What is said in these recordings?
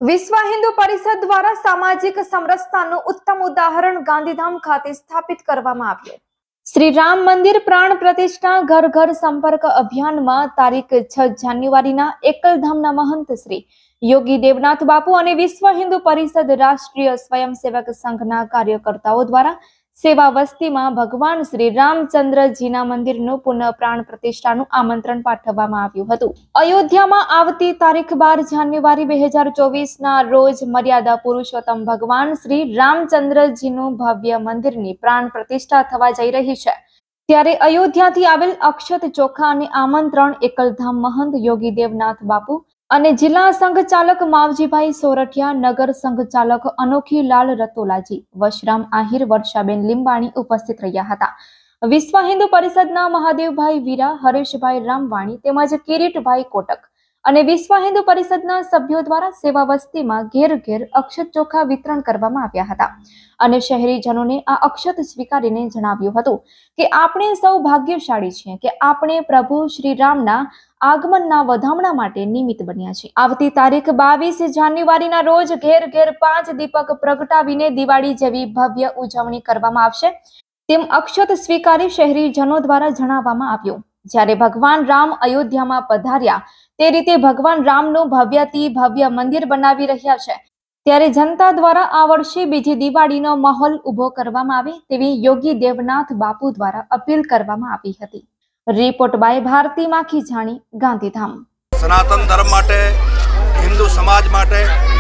વિશ્વ હિન્દુ પરિષદ દ્વારા સામાજિક સમરસતાનું ઉત્તમ ઉદાહરણ ગાંધીધામ ખાતે સ્થાપિત કરવામાં આવ્યું। શ્રી રામ મંદિર પ્રાણ પ્રતિષ્ઠા ઘર ઘર સંપર્ક અભિયાનમાં તારીખ 6 જાન્યુઆરીના એકલધામના મહંત શ્રી યોગી દેવનાથ બાપુ અને વિશ્વ હિન્દુ પરિષદ રાષ્ટ્રીય સ્વયંસેવક સંઘના કાર્યકર્તાઓ દ્વારા સેવા વસ્તીમાં ભગવાન શ્રી રામચંદ્રજીના મંદિરનું પુનઃ પ્રાણ પ્રતિષ્ઠાનું આમંત્રણ પાઠવવામાં આવ્યું હતું। અયોધ્યામાં આવતી તારીખ 12 જાન્યુઆરી 2024ના રોજ મર્યાદા પુરુષોત્તમ ભગવાન શ્રી રામચંદ્રજીનું ભવ્ય મંદિરની પ્રાણ પ્રતિષ્ઠા થવા જઈ રહી છે। ત્યારે અયોધ્યાથી આવેલ અક્ષત ચોખા અને આમંત્રણ એકલધામ મહંત યોગી દેવનાથ બાપુ અને જિલ્લા સંઘચાલક માવજીભાઈ સોરઠિયા, નગર સંઘચાલક અનોખીલાલ રતોલાજી, વશરામ આહિર, વર્ષાબેન લીંબાણી ઉપસ્થિત રહ્યા હતા। વિશ્વ હિન્દુ પરિષદના મહાદેવભાઈ વીરા, હરેશભાઈ રામવાણી તેમજ કિરીટભાઈ કોટક અને વિશ્વ હિન્દુ પરિષદના સભ્યો દ્વારા સેવા વસ્તીમાં ઘેર ઘેર અક્ષત ચોખા વિતરણ કરવામાં આવ્યા હતા અને શહેરીજનોને આ અક્ષત સ્વીકારીને જણાવ્યું હતું કે આપણે સૌ ભાગ્યશાળી છીએ કે આપણે પ્રભુ શ્રી રામના આગમનના વધામણા માટે નિમિત્ત બન્યા છે। આવતી તારીખ 22 જાન્યુઆરીના રોજ ઘેર ઘેર 5 દીપક પ્રગટાવીને દિવાળી જેવી ભવ્ય ઉજવણી કરવામાં આવશે તેમ અક્ષત સ્વીકારી શહેરીજનો દ્વારા જણાવવામાં આવ્યું। જ્યારે ભગવાન રામ અયોધ્યામાં પધાર્યા તે રીતે ભગવાન રામનું ભવ્યથી ભવ્ય મંદિર બનાવી રહ્યા છે ત્યારે જનતા દ્વારા આ વર્ષે બીજી દિવાળીનો માહોલ ઉભો કરવામાં આવે તેવી યોગી દેવનાથ બાપુ દ્વારા અપીલ કરવામાં આવી હતી। Report by Bharti Makhijani, Gandhidham. सनातन धर्म माटे, हिंदू समाज माटे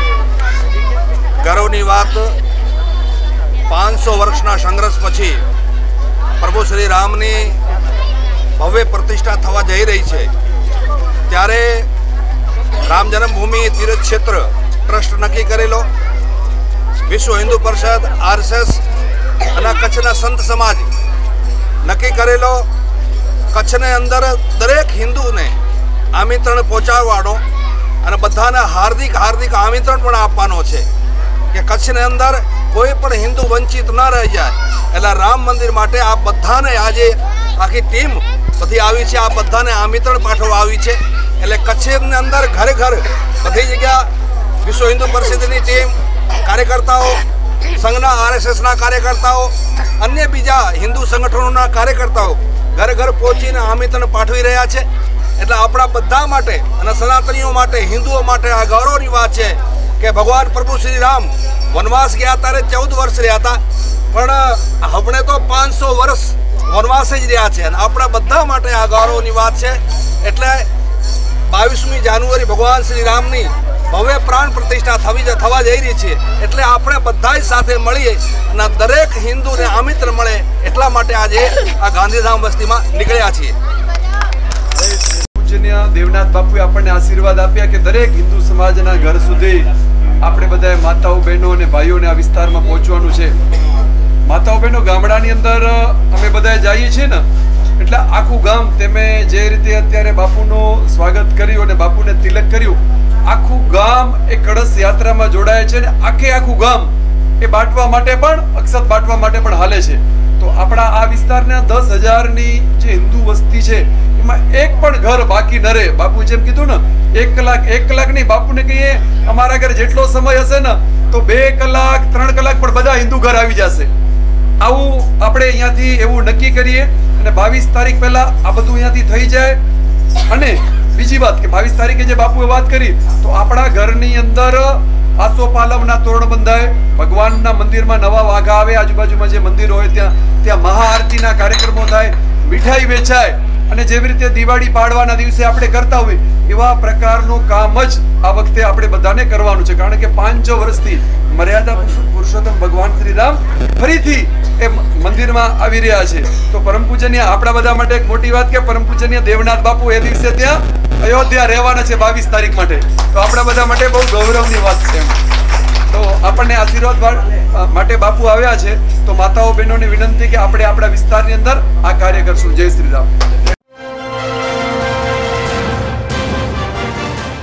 गौरवनी वात 500 वर्षना संघर्ष पछी प्रभु श्री रामनी भव्य प्रतिष्ठा थवा जई रही है। त्यारे राम जन्मभूमि तीर्थ क्षेत्र ट्रस्ट नक्की करेलो, विश्व हिंदू परिषद RSS અને કચ્છના સંત સમાજ નક્કી કરેલો કચ્છને અંદર દરેક હિન્દુને આમંત્રણ પહોંચાડવાનો અને બધાને હાર્દિક આમંત્રણ પણ આપવાનો છે કે કચ્છને અંદર કોઈ પણ હિન્દુ વંચિત ન રહી જાય। એટલે રામ મંદિર માટે આ બધાને આજે આખી ટીમ બધી આવી છે, આ બધાને આમંત્રણ પાઠવવા આવી છે। એટલે કચ્છની અંદર ઘરે ઘર બધી જગ્યા વિશ્વ હિન્દુ પરિષદની ટીમ, કાર્યકર્તાઓ, સંઘના RSSના કાર્યકર્તાઓ, અન્ય બીજા હિન્દુ સંગઠનોના કાર્યકર્તાઓ घर घर पहुँचीने आमंत्रण पाठवी रह्या छे। एटले आपणा बधा माटे अने सनातनीओ माटे, हिंदुओ माटे आ गौरवनी वात छे के भगवान प्रभु श्री राम वनवास गया त्यारे 14 वर्ष रह्या हता, पण हमणे तो 500 वर्ष वनवास ज रह्या छे। आपणा बधा माटे आ गौरवनी वात छे। एटले 22मी जान्युआरी भगवान श्री रामनी भव्य प्राण प्रतिष्ठा थवा जई रही है। एटले आपणे बधाय साथे मळीए अने दरेक हिंदूने आमंत्रण मळे એટલા માટે આજે આ ગાંધીધામ વસ્તીમાં નીકળ્યા છીએ। પૂજ્ય દેવનાથ બાપુએ આપણને આશીર્વાદ આપ્યા કે દરેક હિન્દુ સમાજના ઘર સુધી આપણે બધાએ માતાઓ, બહેનો અને ભાઈઓને આ વિસ્તારમાં પહોંચવાનું છે। માતાઓ, બહેનો, ગામડાની અંદર અમે બધાએ જઈએ છીએ ને એટલે આખું ગામ તેમે જે રીતે અત્યારે બાપુનું સ્વાગત કર્યું અને બાપુને તિલક કર્યું, આખું ગામ એ કળશ યાત્રામાં જોડાય છે અને આખું ગામ એ બાટવા માટે પણ, અક્ષત બાટવા માટે પણ હાલે છે। તો આપણા આ વિસ્તારના 10,000ની જે હિન્દુ વસ્તી છે એમાં એક પણ ઘર બાકી ન રહે। બાપુ જેમ કીધું ને 1 કલાક નહીં, બાપુને કહીએ અમારા ઘરે જેટલો સમય હશે ને તો 2 કલાક 3 કલાક પણ બધા હિન્દુ ઘર આવી જશે। આવું આપણે અહીંયાથી એવું નક્કી કરીએ અને 22 તારીખ પહેલા આ બધું અહીંયાથી થઈ જાય। અને બીજી વાત કે 22 તારીખે જે બાપુએ વાત કરી તો આપણા ઘરની અંદર આસોપાલવના તોરણ બંધાય, ભગવાનના મંદિરમાં નવા વાઘા આવે, આજુબાજુમાં જે મંદિર હોય ત્યાં મહાઆરતીના કાર્યક્રમો થાય, મીઠાઈ વેચાય અને જેવી રીતે દિવાળી પાડવાના દિવસે આપણે કરતા હોય એવા પ્રકારનું કામ જ આ વખતે આપણે બધાને કરવાનું છે। કારણ કે 500 વર્ષથી મર્યાદા પુરુષોત્તમ ભગવાન શ્રી રામ ફરીથી એ મંદિરમાં આવી રહ્યા છે। તો પરમ પૂજનીય આપણા બધા માટે એક મોટી વાત કે પરમ પૂજનીય દેવનાથ બાપુ એ દિવસે ત્યાં અયોધ્યા રહેવાના છે 22 તારીખ માટે। તો આપણા બધા માટે બહુ ગૌરવની વાત છે। તો આપણને આશીર્વાદ માટે બાપુ આવ્યા છે। તો માતાઓ, બહેનોને વિનંતી કે આપણે આપણા વિસ્તારની અંદર આ કાર્ય કરશું। જય શ્રી રામ।